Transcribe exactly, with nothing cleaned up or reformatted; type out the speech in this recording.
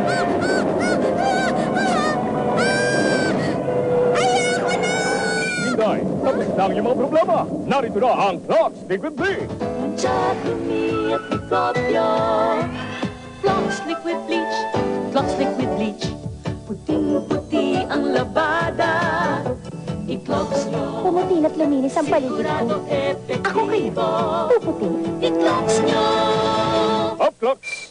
Hinday, tapos na ang iyong mga problema. Narito na ang Clox Liquid Bleach. Chat me at mikropyo. Clox Liquid Bleach, Clox Liquid Bleach. Puting-puti ang labada. I-Clox nyo. Pumuti na't luminis ang paligid Sigurado ko. epektibo. Ako kayo, puputi. I-Clox nyo. Up, Clox!